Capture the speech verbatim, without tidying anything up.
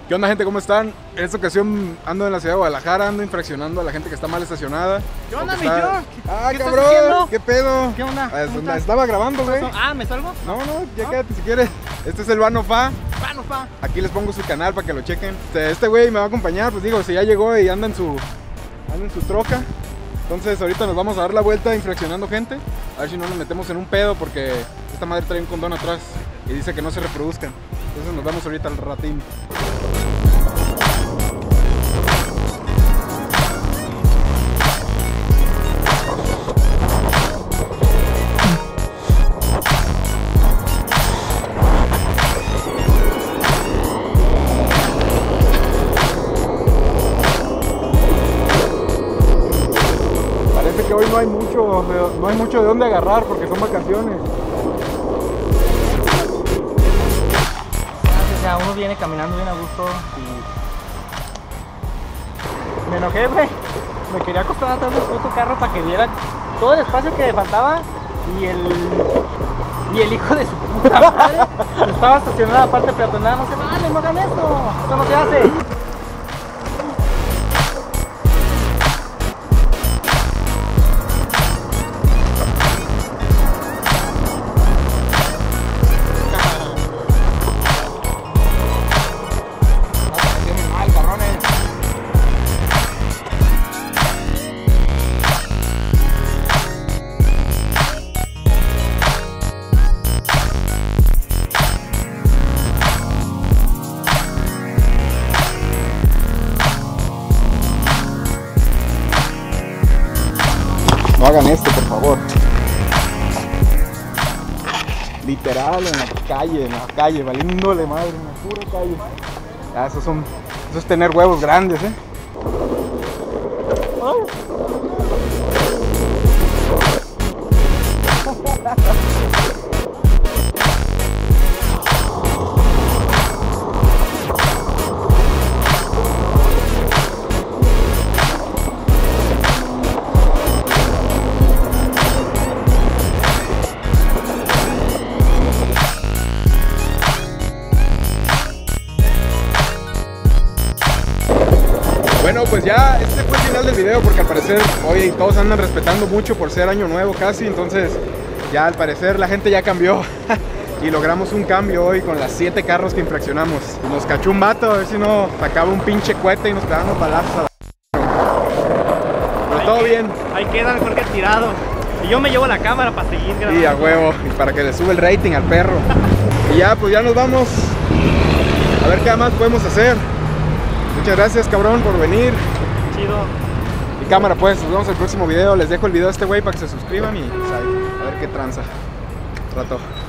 ¿Qué onda, gente? ¿Cómo están? En esta ocasión ando en la ciudad de Guadalajara, ando infraccionando a la gente que está mal estacionada. ¿Qué onda, mi está... George? ¡Ah, ¿Qué cabrón! estás haciendo? ¿Qué pedo? ¿Qué onda? Ah, ¿Cómo la estás? estaba grabando, güey. Ah, ¿me salgo? No, no, ya ¿No? quédate si quieres. Este es el Vano Fa. Vano, pa. Aquí les pongo su canal para que lo chequen. Este este güey me va a acompañar, pues digo, si ya llegó y anda en su, anda en su troca. Entonces ahorita nos vamos a dar la vuelta infraccionando gente. A ver si no nos metemos en un pedo porque esta madre trae un condón atrás y dice que no se reproduzcan. Entonces nos vamos ahorita al ratín. Que hoy no hay mucho, no hay mucho de dónde agarrar porque son vacaciones. O sea, uno viene caminando bien a gusto y... Me enojé, güey. Me quería acostar atrás del puto carro para que viera todo el espacio que faltaba y el... Y el hijo de su puta madre estaba estacionado en la parte peatonal. No se vale, no hagan esto. Eso no se hace. No hagan esto, por favor. Literal, en la calle, en la calle, valiéndole madre, en la pura calle. Ah, eso, son, eso es tener huevos grandes, ¿eh? Oh. Bueno, pues ya este fue el final del video porque al parecer hoy todos andan respetando mucho por ser año nuevo casi, entonces ya al parecer la gente ya cambió y logramos un cambio hoy con las siete carros que infraccionamos. Y nos cachó un vato, a ver si no sacaba un pinche cohete y nos quedamos balazos a la... Pero todo bien. Ahí queda mejor que tirado. Y yo me llevo la cámara para seguir grabando. Sí, a huevo, y para que le sube el rating al perro. Y ya, pues ya nos vamos a ver qué más podemos hacer. Muchas gracias, cabrón, por venir. Chido. Y cámara, pues, nos vemos en el próximo video. Les dejo el video a este güey para que se suscriban y pues, ahí, a ver qué tranza. Trato.